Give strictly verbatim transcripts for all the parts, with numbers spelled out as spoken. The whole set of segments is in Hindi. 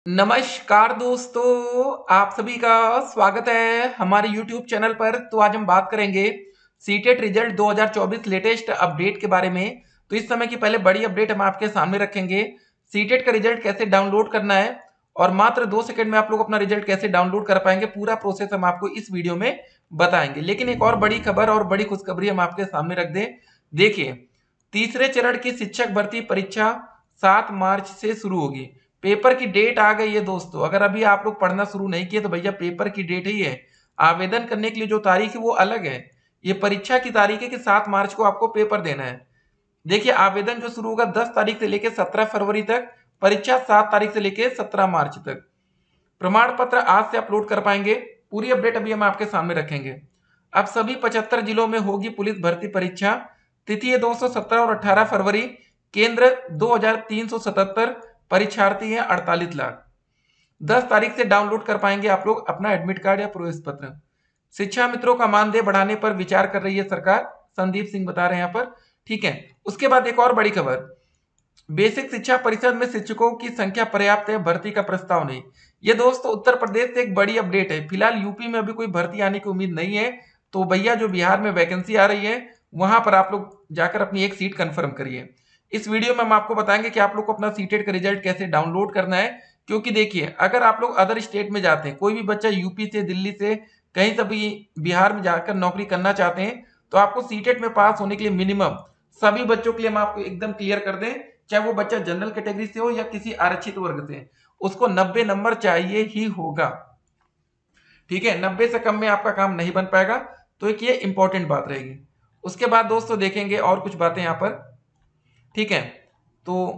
नमस्कार दोस्तों, आप सभी का स्वागत है हमारे यूट्यूब चैनल पर। तो आज हम बात करेंगे सीटेट रिजल्ट दो हज़ार चौबीस लेटेस्ट अपडेट के बारे में। तो इस समय की पहले बड़ी अपडेट हम आपके सामने रखेंगे। सीटेट का रिजल्ट कैसे डाउनलोड करना है और मात्र दो सेकंड में आप लोग अपना रिजल्ट कैसे डाउनलोड कर पाएंगे, पूरा प्रोसेस हम आपको इस वीडियो में बताएंगे। लेकिन एक और बड़ी खबर और बड़ी खुशखबरी हम आपके सामने रख दें। देखिए, तीसरे चरण की शिक्षक भर्ती परीक्षा सात मार्च से शुरू होगी। पेपर की डेट आ गई है दोस्तों। अगर अभी आप लोग पढ़ना शुरू नहीं किए तो भैया पेपर की डेट ही है। आवेदन करने के लिए जो तारीख है वो अलग है, ये परीक्षा की तारीख है कि सात मार्च को आपको पेपर देना है। देखिए, आवेदन जो शुरू होगा दस तारीख से लेकर सत्रह फरवरी तक, परीक्षा सात तारीख से लेकर सत्रह मार्च तक। प्रमाण पत्र आज से अपलोड कर पाएंगे। पूरी अपडेट अभी हम आपके सामने रखेंगे। अब सभी पचहत्तर जिलों में होगी पुलिस भर्ती परीक्षा। तिथि है दो सौ सत्रह और अठारह फरवरी। केंद्र दो हजार तीन सौ सतहत्तर। परीक्षार्थी है अड़तालीस लाख। दस तारीख से डाउनलोड कर पाएंगे आप लोग अपना एडमिट कार्ड या प्रवेश पत्र। शिक्षा मित्रों का मानदेय बढ़ाने पर विचार कर रही है सरकार, संदीप सिंह बता रहे हैं यहाँ पर। ठीक है, उसके बाद एक और बड़ी खबर, बेसिक शिक्षा परिषद में शिक्षकों की संख्या पर्याप्त है, भर्ती का प्रस्ताव नहीं। ये दोस्तों उत्तर प्रदेश से एक बड़ी अपडेट है। फिलहाल यूपी में अभी कोई भर्ती आने की उम्मीद नहीं है। तो भैया जो बिहार में वैकेंसी आ रही है वहां पर आप लोग जाकर अपनी एक सीट कंफर्म करिए। इस वीडियो में हम आपको बताएंगे कि आप लोग को अपना सीटेट का रिजल्ट कैसे डाउनलोड करना है। क्योंकि देखिए, अगर आप लोग अदर स्टेट में जाते हैं, कोई भी बच्चा यूपी से, दिल्ली से, कहीं से भी बिहार में जाकर नौकरी करना चाहते हैं, तो आपको सीटेट में पास होने के लिए मिनिमम, सभी बच्चों के लिए हम आपको एकदम क्लियर कर दें, चाहे वो बच्चा जनरल कैटेगरी से हो या किसी आरक्षित वर्ग से, उसको नब्बे नंबर चाहिए ही होगा। ठीक है, नब्बे से कम में आपका काम नहीं बन पाएगा। तो एक ये इंपॉर्टेंट बात रहेगी। उसके बाद दोस्तों देखेंगे और कुछ बातें यहां पर। ठीक है, तो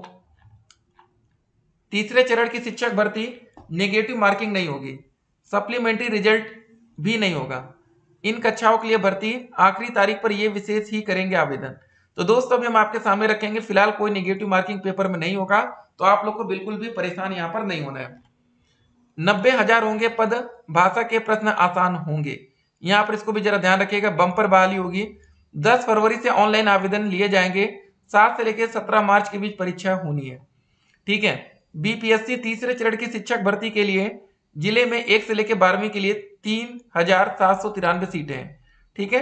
तीसरे चरण की शिक्षक भर्ती नेगेटिव मार्किंग नहीं होगी, सप्लीमेंट्री रिजल्ट भी नहीं होगा। इन कक्षाओं के लिए भर्ती आखिरी तारीख पर यह विशेष ही करेंगे आवेदन। तो दोस्तों अभी हम आपके सामने रखेंगे। फिलहाल कोई नेगेटिव मार्किंग पेपर में नहीं होगा, तो आप लोग को बिल्कुल भी परेशान यहां पर नहीं होना है। नब्बे हजार होंगे पद, भाषा के प्रश्न आसान होंगे। यहां पर इसको भी जरा ध्यान रखिएगा। बम्पर बहाली होगी। दस फरवरी से ऑनलाइन आवेदन लिए जाएंगे। सात से लेकर सत्रह मार्च के बीच परीक्षा होनी है। ठीक है, बीपीएससी तीसरे चरण की शिक्षक भर्ती के लिए जिले में एक से लेकर बारहवीं के लिए तीन हजार सात सौ तिरानवे सीटें हैं। ठीक है,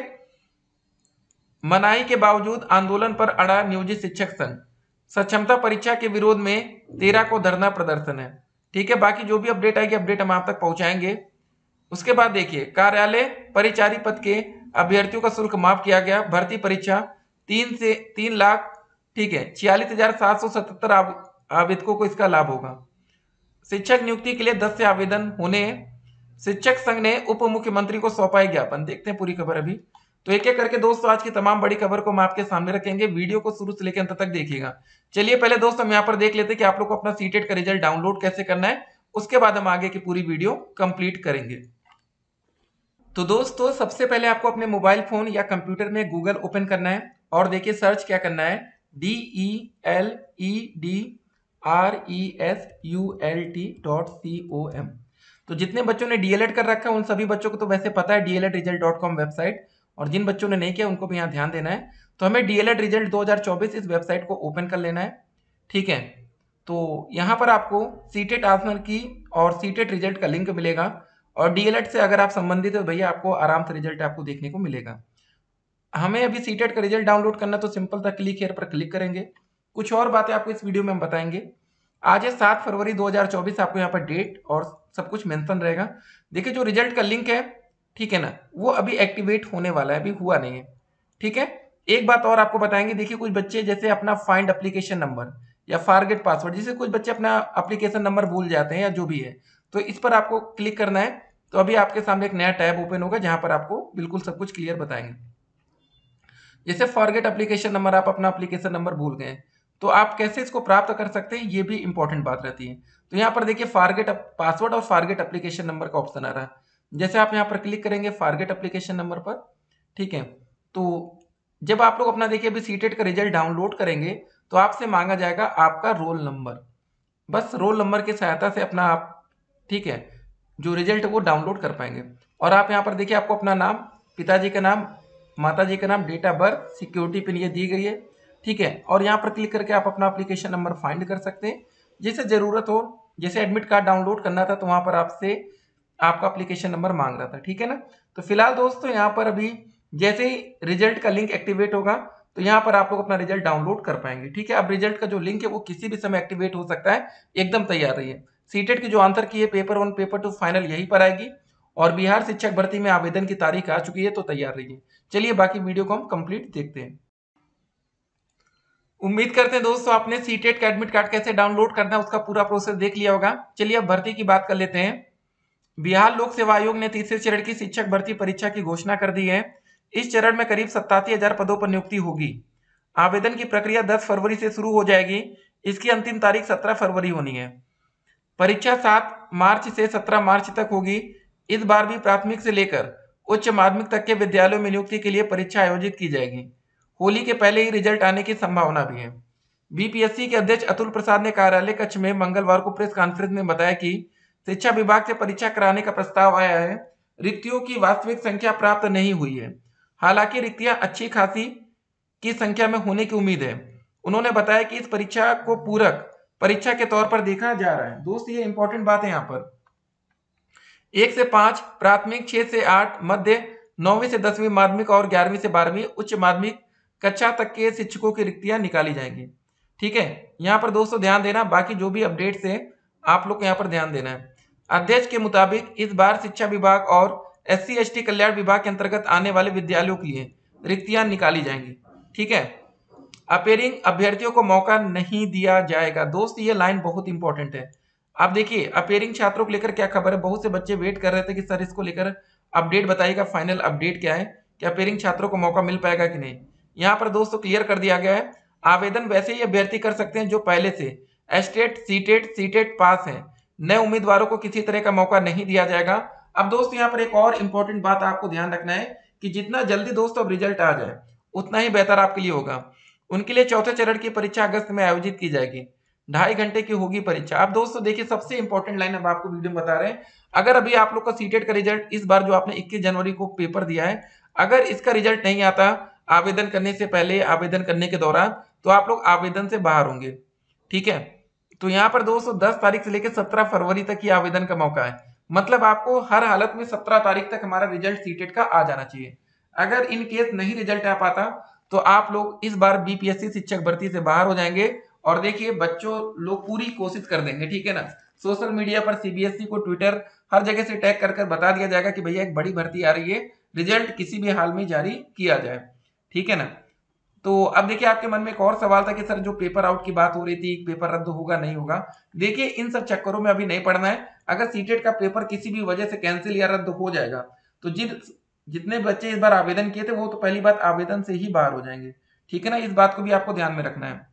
मनाही के बावजूद आंदोलन पर अड़ा नियोजित शिक्षक संघ। सक्षमता परीक्षा के विरोध में तेरह को धरना प्रदर्शन है। ठीक है, बाकी जो भी अपडेट आएगी अपडेट हम आप तक पहुंचाएंगे। उसके बाद देखिए, कार्यालय परिचारी पद के अभ्यर्थियों का शुल्क माफ किया गया। भर्ती परीक्षा तीन से तीन लाख ठीक है छियालीस हजार सात सौ सतहत्तर आवेदकों को इसका लाभ होगा। शिक्षक नियुक्ति के लिए दस से आवेदन होने। शिक्षक संघ ने उप मुख्यमंत्री को सौंपा है ज्ञापन। देखते हैं पूरी खबर अभी। तो एक एक करके दोस्तों आज की तमाम बड़ी खबर को हम आपके सामने रखेंगे। वीडियो को शुरू से लेकर अंत तक देखिएगा। चलिए पहले दोस्तों हम यहाँ पर देख लेते हैं कि आप लोग को अपना सीटेट का रिजल्ट डाउनलोड कैसे करना है। उसके बाद हम आगे की पूरी वीडियो कंप्लीट करेंगे। तो दोस्तों सबसे पहले आपको अपने मोबाइल फोन या कंप्यूटर में गूगल ओपन करना है और देखिए सर्च क्या करना है, D E L E D R E S U L T dot C O M. तो जितने बच्चों ने डीएलएड कर रखा है उन सभी बच्चों को तो वैसे पता है DElEd result dot com website, और जिन बच्चों ने नहीं किया उनको भी यहाँ ध्यान देना है। तो हमें डीएलएड रिजल्ट दो हज़ार चौबीस इस वेबसाइट को ओपन कर लेना है। ठीक है, तो यहाँ पर आपको सीटेट आसनल की और सीटेट रिजल्ट का लिंक मिलेगा, और डीएलएड से अगर आप संबंधित हो भैया आपको आराम से रिजल्ट आपको देखने को मिलेगा। हमें अभी सीटेट का रिजल्ट डाउनलोड करना, तो सिंपल था क्लिक हियर पर क्लिक करेंगे। कुछ और बातें आपको इस वीडियो में हम बताएंगे। आज है सात फरवरी दो हज़ार चौबीस, आपको यहाँ पर डेट और सब कुछ मेंशन रहेगा। देखिए जो रिजल्ट का लिंक है, ठीक है ना, वो अभी एक्टिवेट होने वाला है, अभी हुआ नहीं है। ठीक है, एक बात और आपको बताएंगे। देखिए कुछ बच्चे जैसे अपना फाइंड एप्लीकेशन नंबर या फॉरगेट पासवर्ड, जैसे कुछ बच्चे अपना एप्लीकेशन नंबर भूल जाते हैं या जो भी है, तो इस पर आपको क्लिक करना है। तो अभी आपके सामने एक नया टैब ओपन होगा जहां पर आपको बिल्कुल सब कुछ क्लियर बताएंगे। जैसे फॉरगेट एप्लीकेशन नंबर, आप अपना एप्लीकेशन नंबर भूल गए, तो आप कैसे इसको प्राप्त कर सकते हैं, ये भी इंपॉर्टेंट बात रहती है। तो यहाँ पर देखिए फॉरगेट पासवर्ड और फॉरगेट एप्लीकेशन नंबर का ऑप्शन आ रहा है। जैसे आप यहाँ पर क्लिक करेंगे फॉरगेट एप्लीकेशन नंबर पर, ठीक है, तो जब आप लोग अपना देखिए अभी सीटेट का रिजल्ट डाउनलोड करेंगे तो आपसे मांगा जाएगा आपका रोल नंबर। बस रोल नंबर की सहायता से अपना आप, ठीक है, जो रिजल्ट है वो डाउनलोड कर पाएंगे। और आप यहाँ पर देखिए आपको अपना नाम, पिताजी का नाम, माता जी का नाम, date of birth, security pin ये दी गई है। ठीक है, और यहाँ पर क्लिक करके आप अपना एप्लीकेशन नंबर फाइंड कर सकते हैं। जैसे जरूरत हो जैसे एडमिट कार्ड डाउनलोड करना था तो वहां पर आपसे आपका एप्लीकेशन नंबर मांग रहा था, ठीक है ना। तो फिलहाल दोस्तों यहाँ पर अभी जैसे ही रिजल्ट का लिंक एक्टिवेट होगा तो यहाँ पर आप लोग अपना रिजल्ट डाउनलोड कर पाएंगे, ठीक है। अब रिजल्ट का जो लिंक है वो किसी भी समय एक्टिवेट हो सकता है, एकदम तैयार रहिए। सीटेट की जो आंसर की है paper one paper two final यहीं पर आएगी, और बिहार शिक्षक भर्ती में आवेदन की तारीख आ चुकी है, तो तैयार रहिए। चलिए बाकी वीडियो को हम कंप्लीट देखते हैं। उम्मीद करते हैं दोस्तों आपने सीटेट का एडमिट कार्ड कैसे डाउनलोड करना है उसका पूरा प्रोसेस देख लिया होगा। चलिए अब भर्ती की बात कर लेते हैं। बिहार लोक सेवा आयोग ने तीसरे चरण की शिक्षक भर्ती परीक्षा की घोषणा कर दी है। इस चरण में करीब सत्तासी हजार पदों पर नियुक्ति होगी। आवेदन की प्रक्रिया दस फरवरी से शुरू हो जाएगी। इसकी अंतिम तारीख सत्रह फरवरी होनी है। परीक्षा सात मार्च से सत्रह मार्च तक होगी। इस बार भी प्राथमिक से लेकर उच्च माध्यमिक तक के विद्यालयों में नियुक्ति के लिए परीक्षा आयोजित की जाएगी। होली के पहले ही रिजल्ट आने की संभावना भी है। बीपीएससी के अध्यक्ष अतुल प्रसाद ने कार्यालय कक्ष में मंगलवार को प्रेस कॉन्फ्रेंस में बताया कि शिक्षा विभाग से परीक्षा कराने का प्रस्ताव आया है। रिक्तियों की वास्तविक संख्या प्राप्त नहीं हुई है, हालांकि रिक्तियां अच्छी खासी की संख्या में होने की उम्मीद है। उन्होंने बताया कि इस परीक्षा को पूरक परीक्षा के तौर पर देखा जा रहा है। दोस्त ये इंपॉर्टेंट बात है, यहाँ पर एक से पांच प्राथमिक, छह से आठ मध्य, नौवीं से दसवीं माध्यमिक और ग्यारहवीं से बारहवीं उच्च माध्यमिक कक्षा तक के शिक्षकों की रिक्तियां निकाली जाएंगी, ठीक है। यहाँ पर दोस्तों ध्यान देना, बाकी जो भी अपडेट्स है आप लोग को यहाँ पर ध्यान देना है। अध्यक्ष के मुताबिक इस बार शिक्षा विभाग और एस सी एस टी कल्याण विभाग के अंतर्गत आने वाले विद्यालयों के लिए रिक्तियां निकाली जाएंगी, ठीक है। अपेयरिंग अभ्यर्थियों को मौका नहीं दिया जाएगा। दोस्त ये लाइन बहुत इंपॉर्टेंट है। आप देखिए अपेयरिंग छात्रों को लेकर क्या खबर है, बहुत से बच्चे वेट कर रहे थे कि सर इसको लेकर अपडेट बताइएगा, फाइनल अपडेट क्या है, कि अपेयरिंग छात्रों को मौका मिल पाएगा कि नहीं। यहाँ पर दोस्तों क्लियर कर दिया गया है, आवेदन वैसे ही अभ्यर्थी कर सकते हैं जो पहले से एस्टेट सीटेट सीटेट पास है। नए उम्मीदवारों को किसी तरह का मौका नहीं दिया जाएगा। अब दोस्तों यहाँ पर एक और इंपॉर्टेंट बात आपको ध्यान रखना है कि जितना जल्दी दोस्तों अब रिजल्ट आ जाए उतना ही बेहतर आपके लिए होगा। उनके लिए चौथे चरण की परीक्षा अगस्त में आयोजित की जाएगी। ढाई घंटे की होगी परीक्षा। अब दोस्तों देखिए सबसे इंपॉर्टेंट लाइन अब आपको वीडियो में बता रहे हैं, अगर अभी आप लोग का सीटेट का रिजल्ट इस बार जो आपने इक्कीस जनवरी को पेपर दिया है, अगर इसका रिजल्ट नहीं आता आवेदन करने से पहले, आवेदन करने के दौरान, तो आप लोग आवेदन से बाहर होंगे, ठीक है। तो यहाँ पर दोस्तों दस तारीख से लेकर सत्रह फरवरी तक ही आवेदन का मौका है। मतलब आपको हर हालत में सत्रह तारीख तक हमारा रिजल्ट सीटेट का आ जाना चाहिए। अगर इन केस नहीं रिजल्ट आ पाता तो आप लोग इस बार बीपीएससी शिक्षक भर्ती से बाहर हो जाएंगे। और देखिए बच्चों लोग पूरी कोशिश कर देंगे, ठीक है ना। सोशल मीडिया पर सीबीएसई को ट्विटर हर जगह से टैग कर कर बता दिया जाएगा कि भैया एक बड़ी भर्ती आ रही है, रिजल्ट किसी भी हाल में जारी किया जाए, ठीक है ना। तो अब देखिए आपके मन में एक और सवाल था कि सर जो पेपर आउट की बात हो रही थी, पेपर रद्द होगा नहीं होगा। देखिए इन सब चक्करों में अभी नहीं पड़ना है। अगर सीटेट का पेपर किसी भी वजह से कैंसिल या रद्द हो जाएगा तो जिन जितने बच्चे इस बार आवेदन किए थे वो तो पहली बात आवेदन से ही बाहर हो जाएंगे, ठीक है ना। इस बात को भी आपको ध्यान में रखना है।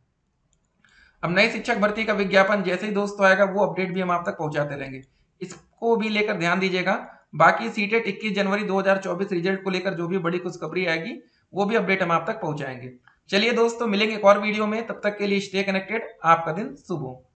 अब नई शिक्षक भर्ती का विज्ञापन जैसे ही दोस्तों आएगा वो अपडेट भी हम आप तक पहुंचाते रहेंगे, इसको भी लेकर ध्यान दीजिएगा। बाकी सीटेट इक्कीस जनवरी दो हज़ार चौबीस रिजल्ट को लेकर जो भी बड़ी खुशखबरी आएगी वो भी अपडेट हम आप तक पहुंचाएंगे। चलिए दोस्तों मिलेंगे एक और वीडियो में, तब तक के लिए स्टे कनेक्टेड। आपका दिन शुभ हो।